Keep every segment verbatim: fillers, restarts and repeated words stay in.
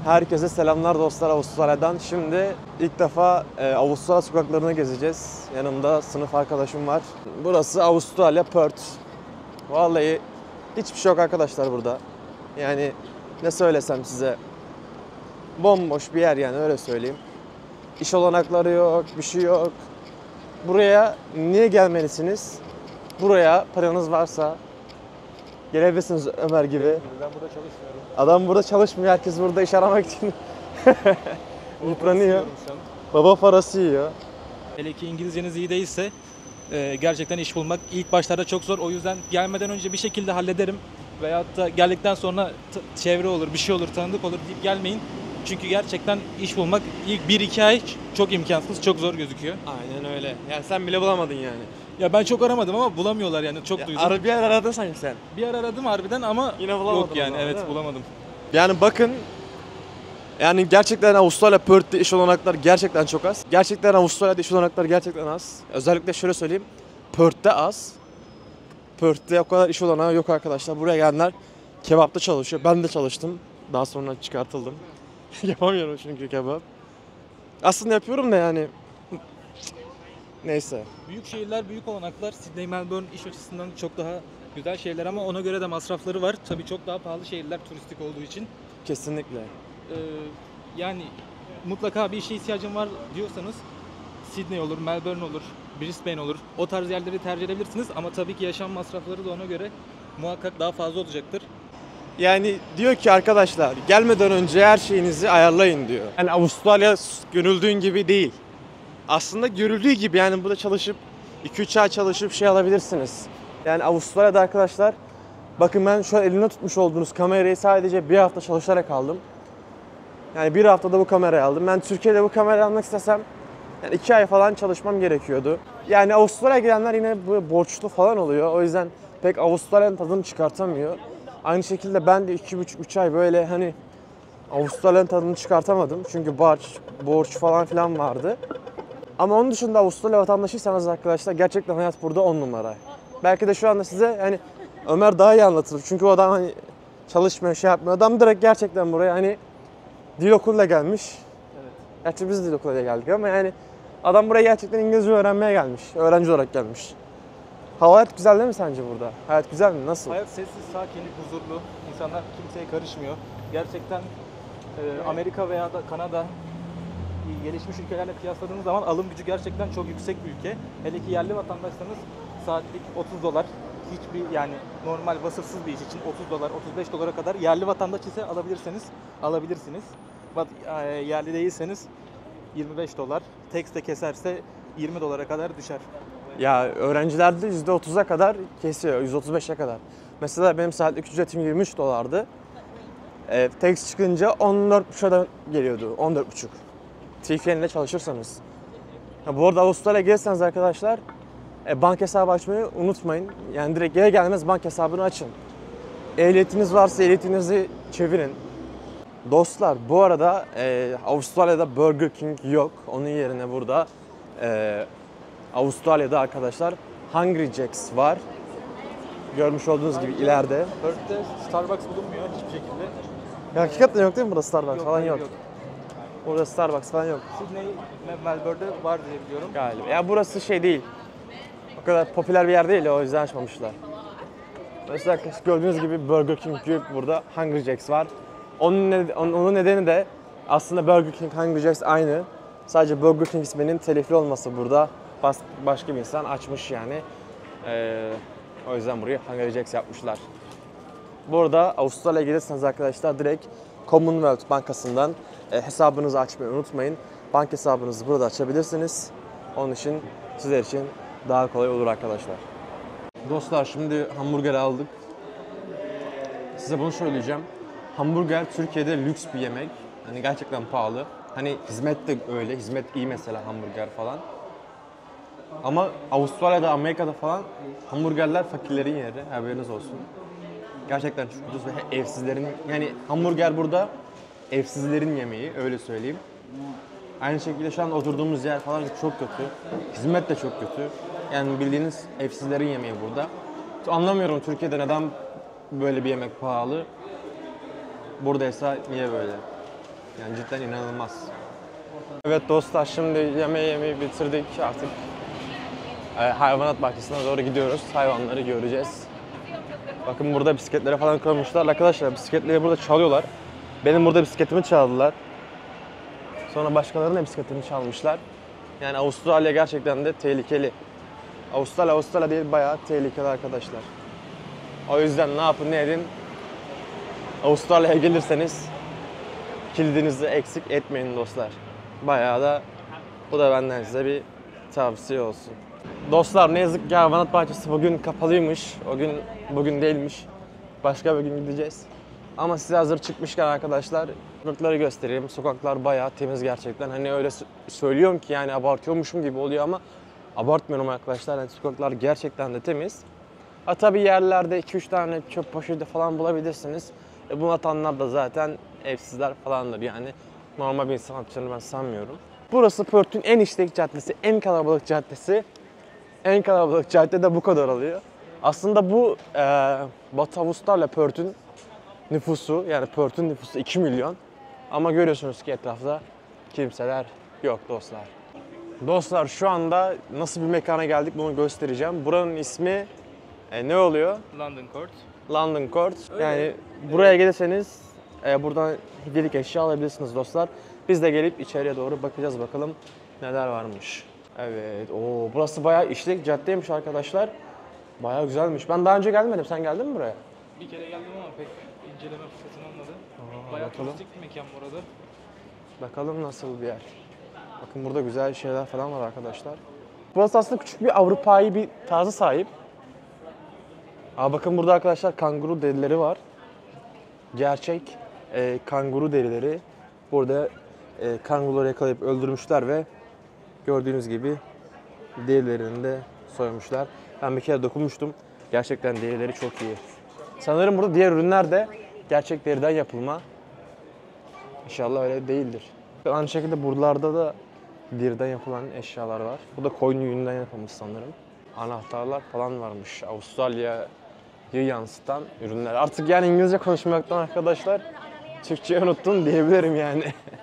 Herkese selamlar dostlar Avustralya'dan. Şimdi ilk defa e, Avustralya sokaklarını gezeceğiz. Yanımda sınıf arkadaşım var. Burası Avustralya, Perth. Vallahi hiçbir şey yok arkadaşlar burada. Yani ne söylesem size. Bomboş bir yer yani, öyle söyleyeyim. İş olanakları yok, bir şey yok. Buraya niye gelmelisiniz? Buraya paranız varsa gelebilirsiniz Ömer gibi. Ben burada çalışmıyorum. Adam burada çalışmıyor, herkes burada iş aramak için yıpranıyor. Baba parası yiyor. Hele ki İngilizceniz iyi değilse e, gerçekten iş bulmak ilk başlarda çok zor. O yüzden gelmeden önce bir şekilde hallederim. Veyahut da geldikten sonra çevre olur, bir şey olur, tanıdık olur deyip gelmeyin. Çünkü gerçekten iş bulmak ilk bir iki ay çok imkansız, çok zor gözüküyor. Aynen öyle. Yani sen bile bulamadın yani. Ya ben çok aramadım ama bulamıyorlar yani, çok Ya duydum. ara, bir yer aradın sanki sen. Bir ara aradım harbiden ama Yine bulamadın yok yani, o zaman, evet değil mi? bulamadım. Yani bakın, yani gerçekten Avustralya Perth'te iş olanaklar gerçekten çok az. Gerçekten Avustralya'da iş olanaklar gerçekten az. Özellikle şöyle söyleyeyim, Perth'te az. Perth'te o kadar iş olanağı yok arkadaşlar. Buraya gelenler kebapta çalışıyor. Ben de çalıştım. Daha sonra çıkartıldım. Yapamıyorum çünkü kebap. Aslında yapıyorum da yani. Neyse. Büyük şehirler, büyük olanaklar. Sydney, Melbourne iş açısından çok daha güzel şeyler ama ona göre de masrafları var. Tabii çok daha pahalı şehirler turistik olduğu için. Kesinlikle. Ee, yani mutlaka bir işe ihtiyacım var diyorsanız Sydney olur, Melbourne olur, Brisbane olur. O tarz yerleri tercih edebilirsiniz ama tabii ki yaşam masrafları da ona göre muhakkak daha fazla olacaktır. Yani diyor ki arkadaşlar, gelmeden önce her şeyinizi ayarlayın diyor. Yani Avustralya görüldüğün gibi değil. Aslında görüldüğü gibi, yani burada çalışıp iki üç ay çalışıp şey alabilirsiniz. Yani Avustralya'da arkadaşlar, bakın ben şu an elimde tutmuş olduğunuz kamerayı sadece bir hafta çalışarak aldım. Yani bir haftada bu kamerayı aldım. Ben Türkiye'de bu kamerayı almak istesem yani iki ay falan çalışmam gerekiyordu. Yani Avustralya'ya gidenler yine böyle borçlu falan oluyor. O yüzden pek Avustralya'nın tadını çıkartamıyor. Aynı şekilde ben de iki buçuk üç ay böyle hani Avustralya'nın tadını çıkartamadım. Çünkü borç, borç falan filan vardı. Ama onun dışında Avustralya vatandaşıysanız arkadaşlar, gerçekten hayat burada on numara. Belki de şu anda size hani Ömer daha iyi anlatır. Çünkü o adam hani çalışmıyor, şey yapmıyor. Adam direkt gerçekten buraya hani dil okuluyla gelmiş. Evet. Gerçi biz de dil okuluyla geldik ama yani adam buraya gerçekten İngilizce öğrenmeye gelmiş. Öğrenci olarak gelmiş. Hava hayat güzel değil mi sence burada? Hayat güzel mi? Nasıl? Hayat sessiz, sakin, huzurlu. İnsanlar kimseye karışmıyor. Gerçekten e, Amerika veya da Kanada gelişmiş ülkelerle kıyasladığınız zaman alım gücü gerçekten çok yüksek bir ülke. Hele ki yerli vatandaşsanız saatlik otuz dolar, hiçbir yani normal vasıfsız bir iş için otuz dolar, otuz beş dolara kadar, yerli vatandaş ise alabilirseniz alabilirsiniz. Yerli değilseniz yirmi beş dolar, tax de keserse yirmi dolara kadar düşer. Ya öğrencilerde yüzde otuza kadar kesiyor, yüz otuz beşe kadar. Mesela benim saatlik ücretim yirmi üç dolardı. E, tax çıkınca on dört buçuğa geliyordu, on dört buçuk. T F N ile çalışırsanız. Ha, bu arada Avustralya'ya gelirseniz arkadaşlar, e, banka hesabı açmayı unutmayın. Yani direkt gelir gelmez banka hesabını açın. Ehliyetiniz varsa ehliyetinizi çevirin. Dostlar, bu arada e, Avustralya'da Burger King yok. Onun yerine burada e, Avustralya'da arkadaşlar Hungry Jack's var. Görmüş olduğunuz gibi ileride. Perth'te Starbucks bulunmuyor hiçbir şekilde. Ya, hakikaten yok değil mi burada Starbucks Yok, falan hayır, yok. yok. Burada Starbucks falan yok Sydney ve Melbourne'de var diye biliyorum. galiba. Ya burası şey değil. O kadar popüler bir yer değil, o yüzden açmamışlar. Mesela gördüğünüz gibi Burger King yok burada. Hungry Jack's var. Onun, ne, onun nedeni de aslında Burger King, Hungry Jack's aynı. Sadece Burger King isminin telifli olması burada. Bas, başka bir insan açmış yani. Ee, o yüzden burayı Hungry Jack's yapmışlar. Bu arada Avustralya'ya gelirseniz arkadaşlar direkt Commonwealth Bankası'ndan e, hesabınızı açmayı unutmayın. Banka hesabınızı burada açabilirsiniz. Onun için sizler için daha kolay olur arkadaşlar. Dostlar, şimdi hamburger aldık. Size bunu söyleyeceğim. Hamburger Türkiye'de lüks bir yemek. Hani gerçekten pahalı. Hani hizmet de öyle. Hizmet iyi mesela, hamburger falan. Ama Avustralya'da, Amerika'da falan hamburgerler fakirlerin yeri. Haberiniz olsun. Gerçekten çok ucuz ve evsizlerin, yani hamburger burada evsizlerin yemeği, öyle söyleyeyim. Aynı şekilde şu an oturduğumuz yer falan çok kötü. Hizmet de çok kötü. Yani bildiğiniz evsizlerin yemeği burada. Anlamıyorum Türkiye'de neden böyle bir yemek pahalı. Buradaysa niye böyle? Yani cidden inanılmaz. Evet dostlar, şimdi yemeği yemeği bitirdik artık. Ee, hayvanat bahçesine doğru gidiyoruz. Hayvanları göreceğiz. Bakın burada bisikletlere falan koymuşlar. Arkadaşlar bisikletleri burada çalıyorlar. Benim burada bisikletimi çaldılar. Sonra başkalarının bisikletini çalmışlar. Yani Avustralya gerçekten de tehlikeli. Avustralya Avustralya değil, bayağı tehlikeli arkadaşlar. O yüzden ne yapın ne edin. Avustralya'ya gelirseniz kilidinizi eksik etmeyin dostlar. Bayağı da bu da benden size bir tavsiye olsun. Dostlar ne yazık ki hayvanat bahçesi bugün kapalıymış. O gün bugün değilmiş. Başka bir gün gideceğiz. Ama size hazır çıkmışken arkadaşlar sokakları göstereyim. Sokaklar bayağı temiz gerçekten. Hani öyle söylüyorum ki yani abartıyormuşum gibi oluyor ama abartmıyorum arkadaşlar. Yani sokaklar gerçekten de temiz. Ha tabii yerlerde iki üç tane çöp poşeti falan bulabilirsiniz. E bunu atanlar da zaten evsizler falandır yani. Normal bir insan atacağını ben sanmıyorum. Burası Perth'ün en işlek caddesi, en kalabalık caddesi. En kalabalık cadde de bu kadar alıyor. Aslında bu e, Batı Avustralya Perth'ün nüfusu, yani Perth'ün nüfusu iki milyon. Ama görüyorsunuz ki etrafta kimseler yok dostlar. Dostlar şu anda nasıl bir mekana geldik bunu göstereceğim. Buranın ismi e, ne oluyor? London Court. London Court. Öyle. Yani buraya gelirseniz e, buradan hediyelik eşya alabilirsiniz dostlar. Biz de gelip içeriye doğru bakacağız bakalım neler varmış. Evet, o burası bayağı işlek caddeymiş arkadaşlar. Bayağı güzelmiş. Ben daha önce gelmedim. Sen geldin mi buraya? Bir kere geldim ama pek inceleme fırsatım olmadı. Aa, Bayağı bakalım. turistik bir mekan burada. Bakalım nasıl bir yer. Bakın burada güzel şeyler falan var arkadaşlar. Burası aslında küçük bir Avrupa'yı bir tarzı sahip. Aa, bakın burada arkadaşlar kanguru derileri var. Gerçek e, kanguru derileri. Burada e, kanguruları yakalayıp öldürmüşler ve gördüğünüz gibi derilerini de soymuşlar. Ben bir kere dokunmuştum. Gerçekten derileri çok iyi. Sanırım burada diğer ürünler de gerçek deriden yapılma. İnşallah öyle değildir. Aynı şekilde buralarda da deriden yapılan eşyalar var. Bu da koyun yününden yapılmış sanırım. Anahtarlar falan varmış. Avustralya'yı yansıtan ürünler. Artık yani İngilizce konuşmaktan arkadaşlar Türkçeyi unuttum diyebilirim yani.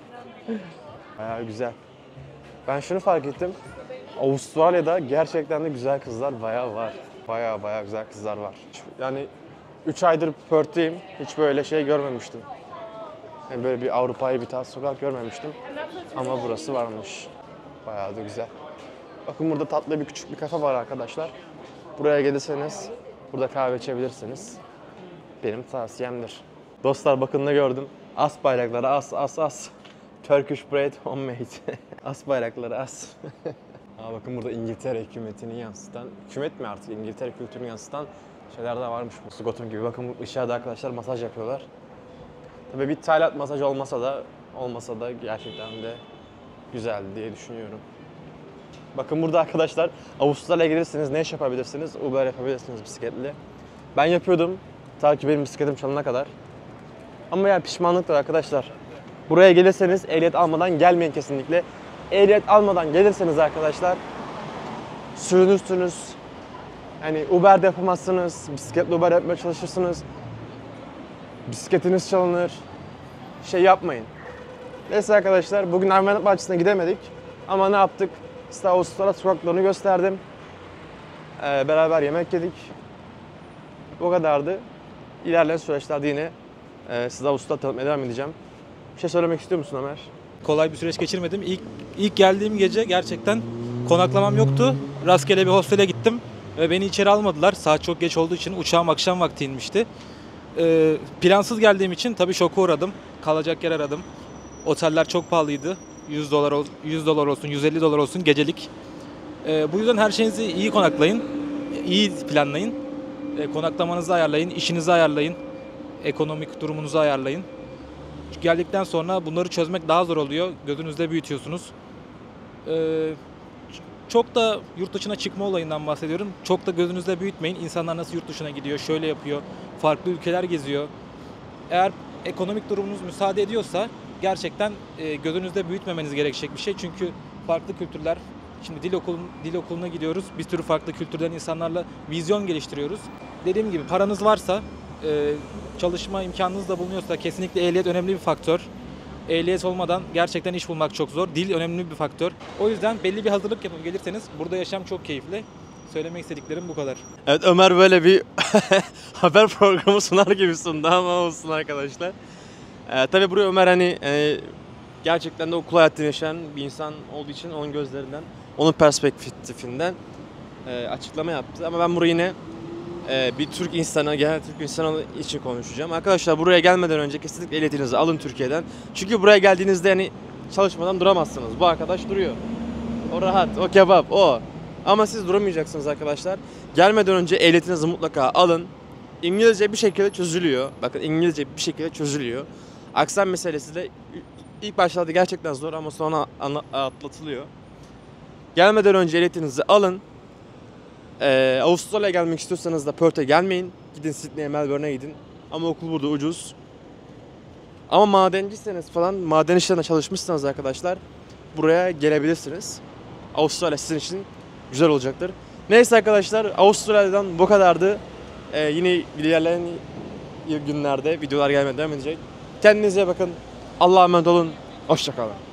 Bayağı güzel. Ben şunu fark ettim. Avustralya'da gerçekten de güzel kızlar bayağı var. Bayağı bayağı güzel kızlar var. Yani üç aydır Perth'teyim. Hiç böyle şey görmemiştim. Yani böyle bir Avrupa'yı bir tarz sokak görmemiştim. Ama burası varmış. Bayağı da güzel. Bakın burada tatlı bir küçük bir kafe var arkadaşlar. Buraya gelirseniz burada kahve içebilirsiniz. Benim tavsiyemdir. Dostlar bakın ne gördüm. As bayrakları as as as. Turkish bread homemade. As bayrakları as. Aa, bakın burada İngiltere hükümetini yansıtan, hükümet mi artık İngiltere kültürünü yansıtan şeyler de varmış. Skotum gibi. Bakın dışarıda arkadaşlar masaj yapıyorlar. Tabii bir Tayland masaj olmasa da olmasa da gerçekten de güzel diye düşünüyorum. Bakın burada arkadaşlar Avustralya'ya gelirseniz ne iş yapabilirsiniz? Uber yapabilirsiniz bisikletle. Ben yapıyordum. Ta ki benim bisikletim çalana kadar. Ama yani pişmanlıktır arkadaşlar. Buraya gelirseniz ehliyet almadan gelmeyin kesinlikle. Ehliyet almadan gelirseniz arkadaşlar sürünürsünüz. Yani Uber'de yapamazsınız. Bisikletle Uber yapmaya çalışırsınız. Bisikletiniz çalınır. Şey yapmayın. Neyse arkadaşlar bugün hayvanat bahçesine gidemedik. Ama ne yaptık? Size Avustralya sokaklarını gösterdim. Ee, beraber yemek yedik. O kadardı. İlerleyen süreçlerde yine e, size Avustralya tanıtmaya devam edeceğim. Bir şey söylemek istiyor musun Ömer? Kolay bir süreç geçirmedim. İlk ilk geldiğim gece gerçekten konaklamam yoktu. Rastgele bir hostele gittim ve beni içeri almadılar. Saat çok geç olduğu için uçağım akşam vakti inmişti. Ee, plansız geldiğim için tabii şoka uğradım. Kalacak yer aradım. Oteller çok pahalıydı. yüz dolar ol- yüz dolar olsun, yüz elli dolar olsun gecelik. Ee, bu yüzden her şeyinizi iyi konaklayın. İyi planlayın. Ee, konaklamanızı ayarlayın, işinizi ayarlayın. Ekonomik durumunuzu ayarlayın. Çünkü geldikten sonra bunları çözmek daha zor oluyor. Gözünüzde büyütüyorsunuz. Ee, çok da yurt dışına çıkma olayından bahsediyorum. Çok da gözünüzde büyütmeyin. İnsanlar nasıl yurt dışına gidiyor, şöyle yapıyor. Farklı ülkeler geziyor. Eğer ekonomik durumunuz müsaade ediyorsa gerçekten e, gözünüzde büyütmemeniz gerekecek bir şey. Çünkü farklı kültürler, şimdi dil okulun dil okuluna gidiyoruz. Bir sürü farklı kültürden insanlarla vizyon geliştiriyoruz. Dediğim gibi paranız varsa, e, çalışma imkanınız da bulunuyorsa kesinlikle ehliyet önemli bir faktör. ehliyet olmadan gerçekten iş bulmak çok zor. Dil önemli bir faktör. O yüzden belli bir hazırlık yapıp gelirseniz burada yaşam çok keyifli. Söylemek istediklerim bu kadar. Evet, Ömer böyle bir haber programı sunar gibi sundu ama olsun arkadaşlar. Ee, tabii buraya Ömer hani e, gerçekten de okul hayatını yaşayan bir insan olduğu için onun gözlerinden, onun perspektifinden e, açıklama yaptı. Ama ben burayı yine e, bir Türk insanı, genel Türk insanı için konuşacağım. Arkadaşlar buraya gelmeden önce kesinlikle ehliyetinizi alın Türkiye'den. Çünkü buraya geldiğinizde yani çalışmadan duramazsınız. Bu arkadaş duruyor. O rahat, o kebap, o. Ama siz duramayacaksınız arkadaşlar. Gelmeden önce ehliyetinizi mutlaka alın. İngilizce bir şekilde çözülüyor. Bakın İngilizce bir şekilde çözülüyor. Aksan meselesi de ilk başlarda gerçekten zor ama sonra atlatılıyor. Gelmeden önce ehliyetinizi alın. Ee, Avustralya'ya gelmek istiyorsanız da Perth'e gelmeyin. Gidin Sydney'e, Melbourne'e gidin. Ama okul burada ucuz. Ama madenciyseniz falan, maden işlerinde çalışmışsanız arkadaşlar buraya gelebilirsiniz. Avustralya sizin için güzel olacaktır. Neyse arkadaşlar, Avustralya'dan bu kadardı. Ee, yine ilerleyen günlerde videolar gelmeye devam edecek. Kendinize bakın. Allah'a emanet olun. Hoşça kalın.